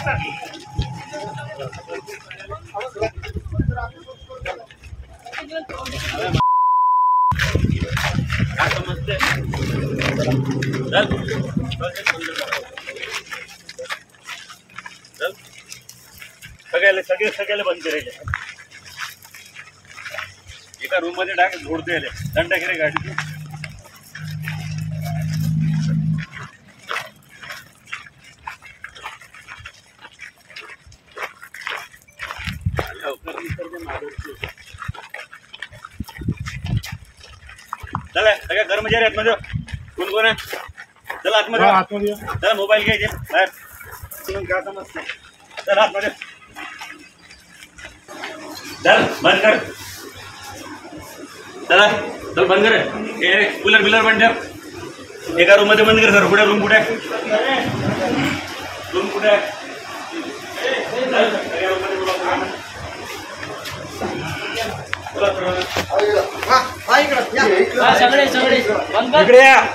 समजते सगळ्याला बंद करायचे एका रूम मध्ये डायरेक्ट झोडते दंड टाके गाडी चला सगळ्या कर्मचारी आतमध्ये कोण कोण आहे चला आतमध्ये चला मोबाईल घ्यायचे बाहेर काय समजते चला आतमध्ये चल बंद कर चला चल बंद कर कूलर बिलर बंद ठेव एका रूम मध्ये बंद कर सर कुठे रूम कुठे रूम कुठे इकडे या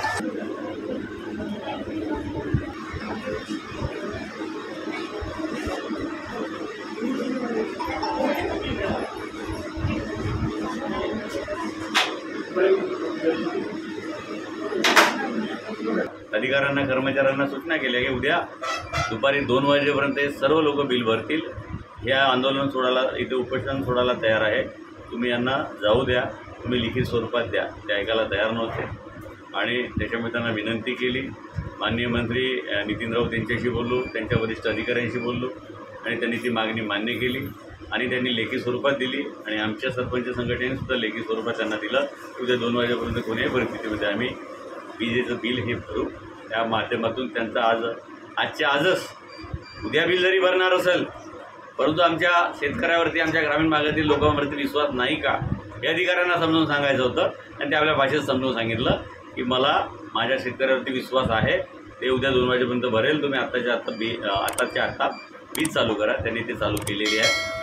अधिकाऱ्यांना कर्मचाऱ्यांना सूचना केल्या की उद्या दुपारी 2 वाजेपर्यंत सर्व लोक बिल भरतील. या आंदोलन सोडायला इथे उपोषण सोडायला तयार आहे. तुम्ही यांना जाऊ द्या, तुम्ही लिखित स्वरूपात द्या. ते ऐकायला तयार नव्हते आणि त्याच्यामुळे त्यांना विनंती केली. माननीय मंत्री नितीन राऊत यांच्याशी बोललो, त्यांच्या वरिष्ठ अधिकाऱ्यांशी बोललो आणि त्यांनी ती मागणी मान्य केली आणि त्यांनी लेखी स्वरूपात दिली आणि आमच्या सरपंच संघटनेने सुद्धा लेखी स्वरूपात त्यांना दिलं. उद्या 2 वाजेपर्यंत कोणत्याही परिस्थितीमध्ये आम्ही विजेचं बिल हे भरू. त्या माध्यमातून त्यांचा आजच्या आजच उद्या बिल जरी भरणार असेल परंतु आमच्या शेतकऱ्यावरती आमच्या ग्रामीण भागातील लोकांवरती विश्वास नाही का हे अधिकाऱ्यांना समजून सांगायचं होतं आणि ते आपल्या भाषेत समजून सांगितलं की मला माझ्या शेतकऱ्यावरती विश्वास आहे, ते उद्या 2 वाजेपर्यंत भरेल. तुम्ही आत्ताच्या आत्ता वीज चालू करा. त्यांनी ते चालू केलेली आहे.